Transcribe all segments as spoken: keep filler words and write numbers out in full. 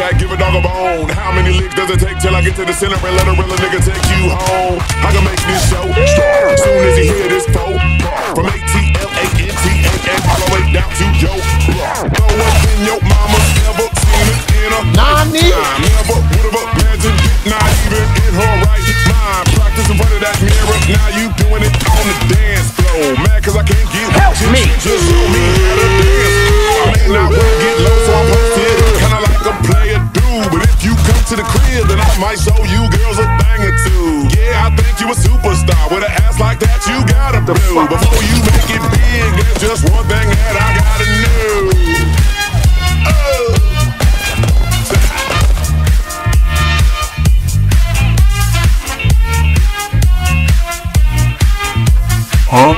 cat, give a dog a bone. How many licks does it take till I get to the center and let a real nigga take you home? I can make this show start soon as he hear this phone. From A T L A N T A N all the way down to yo. No one in your mama ever seen it in a Nani? Never would've imagined it, not even in her right mind. Practice in front of that mirror, now you doing it on the dance floor. Mad cause I can't get help me. Just show me how to dance. I may not wanna get low, so I'm posted. Kinda like a player do, but if you come to the crib, then I might show you girls a thing or two. Yeah, I think you a superstar. With an ass like that, you gotta blue. Before you make it big, there's just one thing that I gotta know. Oh. Huh?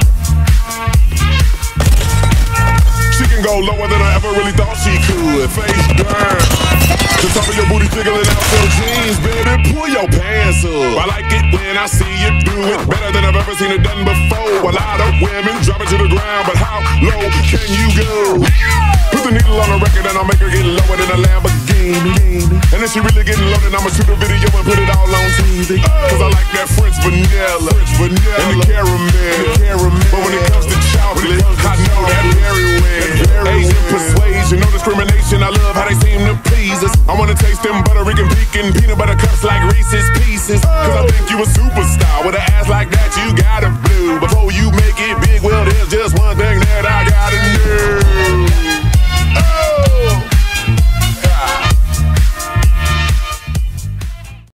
She can go lower than I ever really thought she could. Face down. The top of your booty jiggling out your jeans, baby. Pull your pants up. I like it when I see you do it better than I've ever seen it done before. A lot of women drop it to the ground, but how low can you go? Put the needle on the record and I'll make her get lower than a Lamborghini. And if she really getting low, then I'ma shoot a video and put it all on T V. Cause I like that French vanilla, French vanilla and the caramel. caramel. But when it comes to chocolate, I know that very well. Asian persuasion, no discrimination. I love how they seem to please us. I wanna taste them Puerto Rican pecan peanut butter cups like Reese's Pieces. Cause I think you a